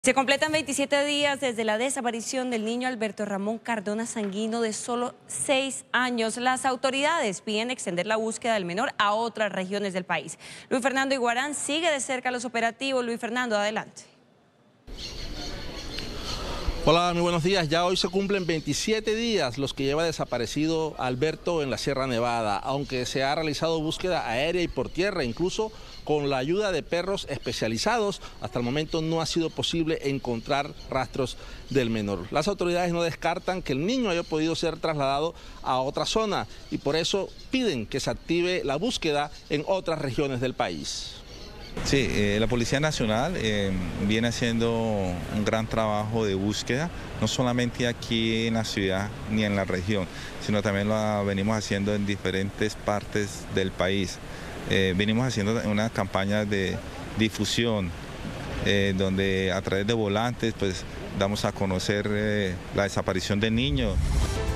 Se completan 27 días desde la desaparición del niño Alberto Ramón Cardona Sanguino de solo 6 años. Las autoridades piden extender la búsqueda del menor a otras regiones del país. Luis Fernando Iguarán sigue de cerca los operativos. Luis Fernando, adelante. Hola, muy buenos días. Ya hoy se cumplen 27 días los que lleva desaparecido Alberto en la Sierra Nevada, aunque se ha realizado búsqueda aérea y por tierra, incluso con la ayuda de perros especializados. Hasta el momento no ha sido posible encontrar rastros del menor. Las autoridades no descartan que el niño haya podido ser trasladado a otra zona y por eso piden que se active la búsqueda en otras regiones del país. Sí, la Policía Nacional viene haciendo un gran trabajo de búsqueda, no solamente aquí en la ciudad ni en la región, sino también lo venimos haciendo en diferentes partes del país. Venimos haciendo una campaña de difusión, donde a través de volantes pues damos a conocer la desaparición del niño.